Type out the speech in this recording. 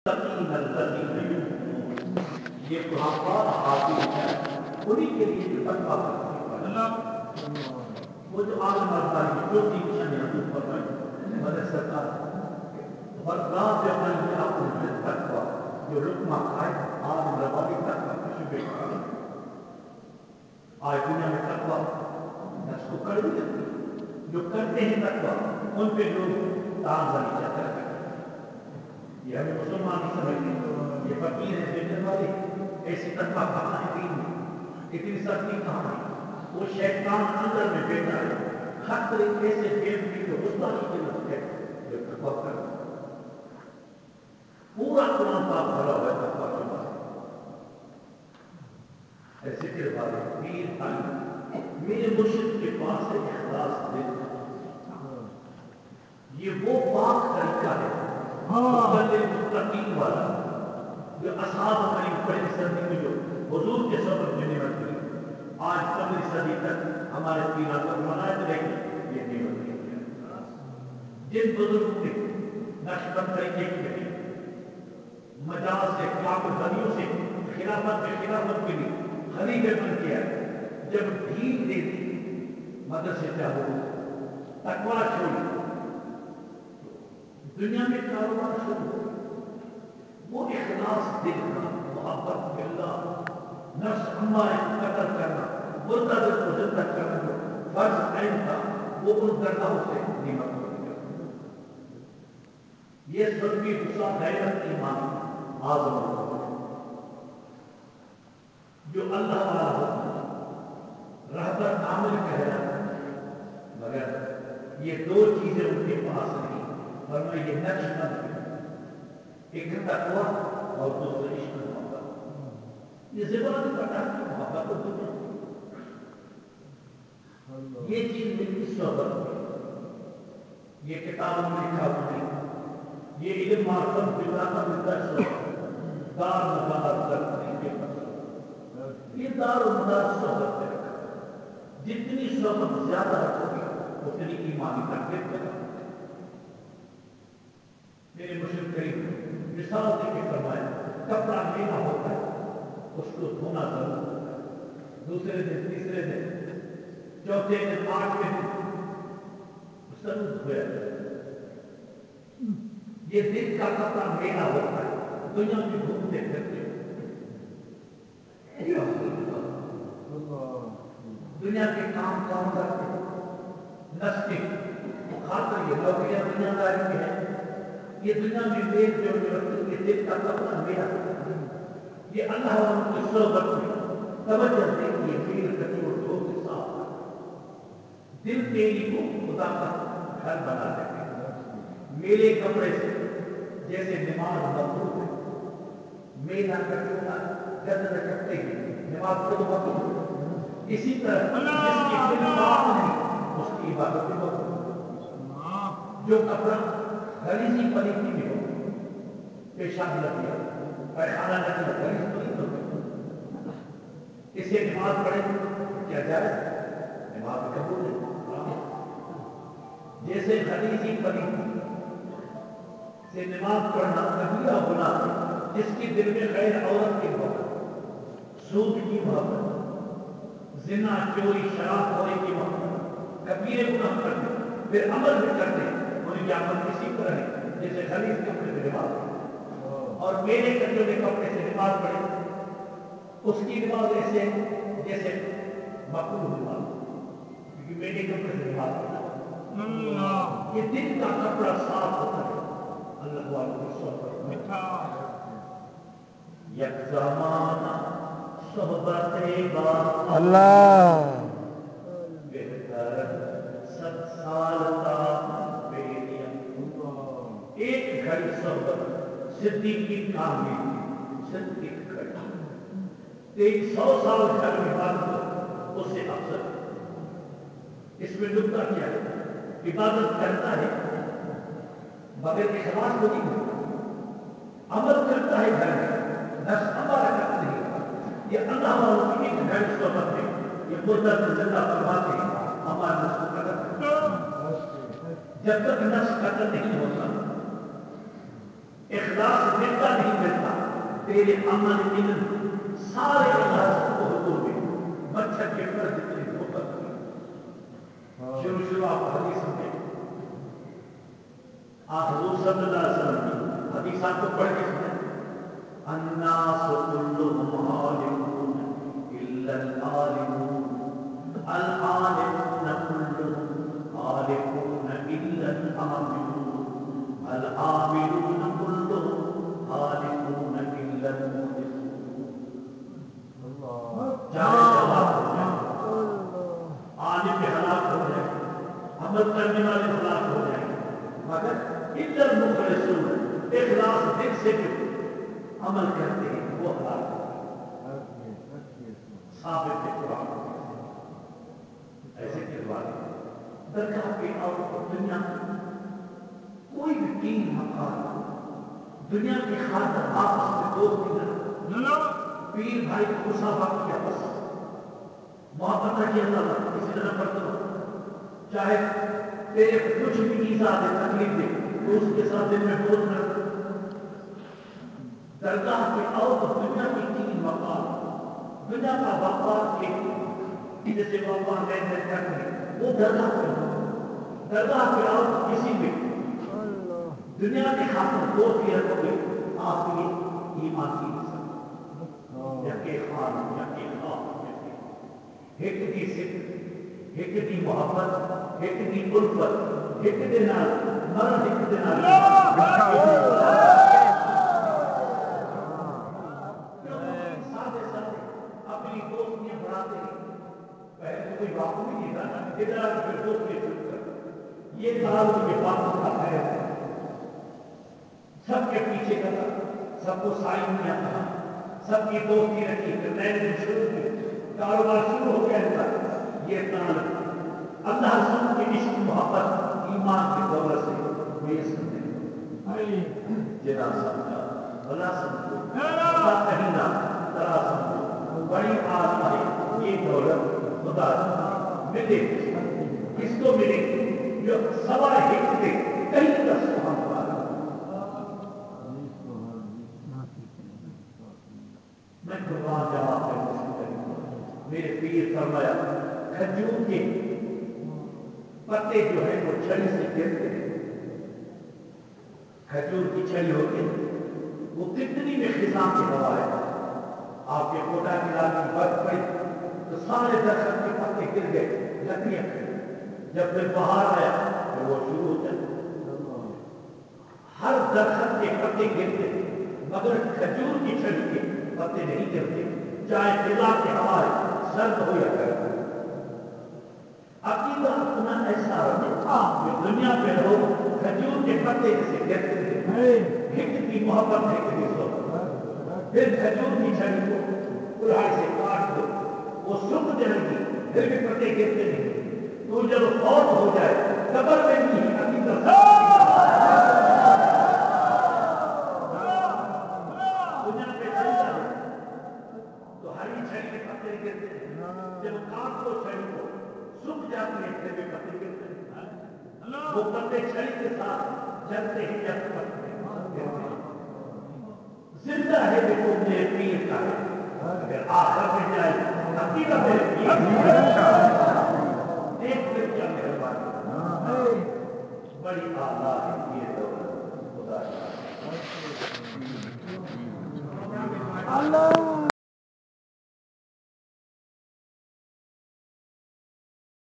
یہ قرآن حافظ ہے انہیں کے لیے جو فتوا وہ جو عالم ازاری جو تین شنیعت پر مدد سرکار ورگاہ سے اپنے آپ کو فتوا جو رکمہ کھائے عالم روالی فتوا کا شبہ کرا آج دنیا میں فتوا نفس کو کر بھی دیتی جو کرتے ہیں فتوا ان پہ لوگ تانزانی چاہتے ہیں یہ ہمیں مسلمان نہیں سمجھتے یہ فقیر ہیں بیٹھنے والے ایسی فتوا کہاں ہے دین میں اتنی سختی کہاں ہے وہ شیطان اندر میں بیٹھا ہے ہر طریقے سے بے جو غصہ کی لفظ ہے جو فتوا کر پورا قرآن پاک بھرا ہوا ہے فتوا کے بعد ایسے کے والے پیر آئی میرے مرشد کے پاس ہے اخلاص دل یہ وہ پاک طریقہ ہے مستقیم والا جو اصحاب ہماری پہلی صدی میں جو حضور کے سبب میں نعمت ہوئی آج 15 صدی تک ہمارے پیرا پر منائے رہے گی یہ نعمت ہوئی جن بزرگوں نے نقشبند طریقے کی بنی مجاز سے کلاب غنیوں سے خلافت میں خلافت ملی خلیفہ بن کیا جب ڈھیل دے دی مدرسے چاہو تقوی چھوڑی دنیا میں کاروبار شروع ہو وہ اخلاص دل کا محبت باللہ نفس امارے قتل کرنا مردہ دل کو زندہ کرنا جو فرض عین تھا وہ ان درگاہوں سے نعمت ہو گیا یہ سلبی غصہ غیرت ایمان اعظم جو اللہ والا ہوتا رہبر عامل کہہ رہا مگر یہ دو چیزیں ان کے پاس نہیں فرمایا یہ نقش بند ایک تقوی اور دوسرا عشق محبت یہ زبان پتا کی محبت اور دنیا یہ چیز ملتی صحبت یہ کتاب میں لکھا ہوئی یہ علم معرفت باللہ کا ملتا ہے صحبت دار مدار یہ دار و مدار صحبت ہے جتنی صحبت زیادہ ہوگی اتنی ایمانی تقویت کرنا میرے مشرق کریم مثال دے کے فرمایا کپڑا لینا ہوتا ہے اس کو دھونا ضرور ہوتا ہے دوسرے دن تیسرے دن چوتھے دن آٹھویں دن ضرور دھویا یہ دن کا کپڑا لینا ہوتا ہے دنیا میں گھومتے پھرتے دنیا کے کام کرتے نسلی خاطر یہ نوکریاں دنیا داری کی ہے یہ دنیا میں میل جو یہ دل کا کپڑا میرا یہ اللہ والوں کی صحبت میں توجہ دے کہ یہ میل کٹی اور دو کے ساتھ دل میری کو خدا کا گھر بنا دیتے میرے کپڑے سے جیسے نماز مطلوب ہے میلا کٹونا جنت کٹتے گی نماز خود مطلوب اسی طرح جس کی دل پاک نہیں اس کی عبادت مطلوب جو کپڑا غلیظی پلیتی میں ہو پیشاب لگ گیا پیخانہ لگ گیا غلیظ پلیت ہو گیا اسے نماز پڑھے کیا جائز نماز قبول ہے جیسے غلیظی پلیتی سے نماز پڑھنا کبیرہ گناہ جس کی دل میں غیر عورت کی محبت سود کی محبت زنا چوری شراب خوری کی محبت کبیرے گناہ کرتے پھر عمل بھی کرتے ان کی عمل اسی طرح ہے جیسے غلیظ کپڑے سے نماز پڑھے اور میرے کٹے ہوئے کپڑے سے نماز پڑھے اس کی نماز ایسے جیسے مقبول نماز کیونکہ میرے کپڑے سے نماز پڑھے یہ دل کا کپڑا صاف ہوتا ہے اللہ والوں کی صحبت یک زمانہ صحبت اللہ بہتر 7 سال کا ایک گھڑی صحبت صدیق کی کامیابی صدیق گھڑی 100 سال گھر میں عبادت اس سے افضل اس میں نکتہ کیا ہے عبادت کرتا ہے مگر اخلاص کو نہیں عمل کرتا ہے گھر میں نفس ہمارا کرتا نہیں یہ اللہ والوں کی ایک گھڑی صحبت ہے یہ مردہ سے زندہ فرماتے ہیں ہمارا نفس کو قتل جب تک نفس قتل نہیں ہوتا اخلاص ملتا نہیں ملتا، تیرے عمل علم سارے اخلاص کو حضور میں مچھر کے پر جتنی محبت ہوئی۔ شروع آپ حدیث میں آپ حضور صلی اللہ علیہ وسلم کی حدیثات کو پڑھ کے سنیں۔ الناس كلهم عالمون الا العالمون، العالمون كلهم عالمون الا العاملون، العاملون كلهم عالمون الا المخلصون۔ چاہے ہلاک ہو جائے، عالم ہلاک ہو جائے، عمل کرنے والے ہلاک ہو جائیں، مگر الا المخلصون، اخلاص دل سے جو عمل کرتے ہیں وہ ہلاک ہوتے ہیں۔ ثابت قرآن ایسے کردوار درگاہ کے اور دنیا کوئی بھی تین مقام دنیا کی خاطر آپس میں دوستی نہ، پیر بھائی کو مسافہ کیا بس محبت رکھی اللہ کسی طرح پر کرو، چاہے تیرے کچھ بھی ایزا دے تکلیف دے تو اس کے ساتھ دل میں بوجھ نہ رکھو۔ درگاہ کے اور دنیا کی تین مقام، دنیا کا وقار کے جیسے وقار لین دین کرنے وہ درگاہ کے، درگاہ کے اور کسی بھی دنیا کی خاطر دوستی رکھو گے آپ کی ایمان کی نسل یقے خان یقے خان ایک دی صدق، ایک دی محبت، ایک دی الفت، ایک دی نال مرد، ایک دی نال کوئی واقع نہیں تھا ادھر پھر دوسری شروع کر یہ تعلق کے پاس کا ہے، سب کے پیچھے کا تھا، سب کو سائن کیا تھا، سب کی دوستی رکھی، پھر نئے دن شروع کی، کاروبار شروع ہو گیا تھا۔ یہ تعلق اللہ رسول کی عشق محبت ایمان کی دولت سے میسر نہیں، جنا سمجھا بلا سمجھو بلا کہیں نہ ترا سمجھو، بڑی آزمائی یہ دولت خدا ملے، کس کو ملے جو سوائے حق دے کہیں کا سبحان والا۔ میں قربان جواب ہے میرے پیر فرمایا کھجور کے پتے جو ہے وہ چھڑی سے گرتے ہیں، کھجور کی چھڑی ہوتی ہے وہ کتنی میں خزاں کی ہوا ہے، آپ کے کوٹا کی رات کی برف پڑی تو سارے درخت کے پتے گر گئے، لکڑیاں جب پھر باہر آیا تو وہ شروع ہو جاتا، ہر درخت کے پتے گرتے مگر کھجور کی چھڑی کے پتے نہیں گرتے، چاہے فضا کی ہوا سرد ہو یا گرم۔ عقیدہ اپنا ایسا کہ دنیا پہ لوگ کھجور کے پتے جیسے گرتے ہیں، ایک کی محبت ہے کہ پھر کھجور کی چھڑی کو کلاڑی سے کاٹ دو وہ سوکھ جائے گی، پھر بھی پتے گرتے نہیں، تو جب فوت ہو جائے قبر میں نہیں عقیدہ دنیا پہ چلتا ہے تو ہری چھڑی کے پتے گرتے ہیں، جب کاٹ دو چھڑی کو سوکھ جاتی ہے پھر بھی پتے گرتے ہیں، وہ پتے چھڑی کے ساتھ جلتے ہی جب پتے گرتے ہیں۔ زندہ ہے دیکھو میرے پیر کا ہے، اگر آخر میں جائے عقیدہ میرے پیر ایک پھر کیا مہربانی بڑی آلہ ہے یہ دولت خدا اللہ